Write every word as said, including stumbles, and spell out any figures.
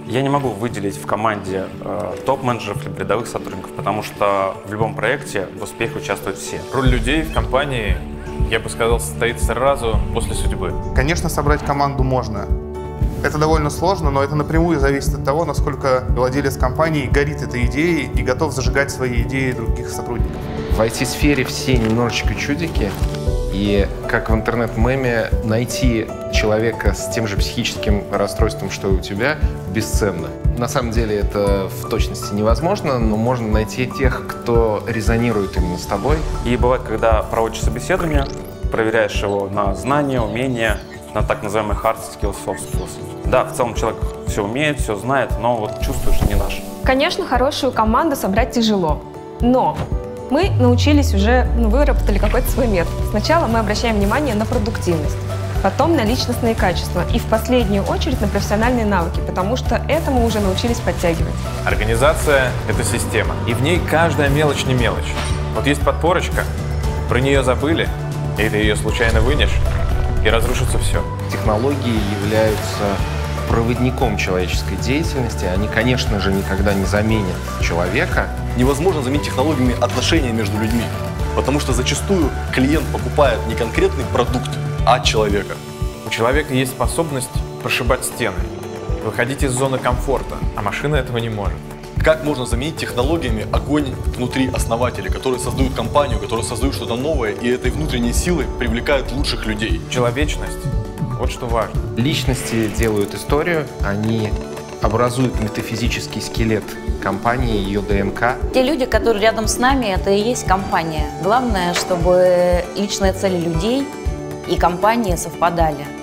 Я не могу выделить в команде э, топ-менеджеров или рядовых сотрудников, потому что в любом проекте в успехе участвуют все. Роль людей в компании, я бы сказал, состоит сразу после судьбы. Конечно, собрать команду можно. Это довольно сложно, но это напрямую зависит от того, насколько владелец компании горит этой идеей и готов зажигать свои идеи других сотрудников. В ай ти-сфере все немножечко чудики, и как в интернет-меме, найти человека с тем же психическим расстройством, что и у тебя, бесценно. На самом деле это в точности невозможно, но можно найти тех, кто резонирует именно с тобой. И бывает, когда проводишь собеседование, проверяешь его на знания, умения, на так называемые hard skills, soft skills. Да, в целом человек все умеет, все знает, но вот чувствуешь, что не наш. Конечно, хорошую команду собрать тяжело, но мы научились уже, ну, выработали какой-то свой метод. Сначала мы обращаем внимание на продуктивность, потом на личностные качества и в последнюю очередь на профессиональные навыки, потому что это мы уже научились подтягивать. Организация — это система, и в ней каждая мелочь не мелочь. Вот есть подпорочка, про нее забыли, и ты ее случайно вынешь, и разрушится все. Технологии являются проводником человеческой деятельности. Они, конечно же, никогда не заменят человека. Невозможно заменить технологиями отношения между людьми, потому что зачастую клиент покупает не конкретный продукт, а человека. У человека есть способность прошибать стены, выходить из зоны комфорта, а машина этого не может. Как можно заменить технологиями огонь внутри основателей, которые создают компанию, которые создают что-то новое, и этой внутренней силой привлекают лучших людей? Человечность — вот что важно. Личности делают историю, они образуют метафизический скелет компании, ее ДНК. Те люди, которые рядом с нами, это и есть компания. Главное, чтобы личные цели людей и компании совпадали.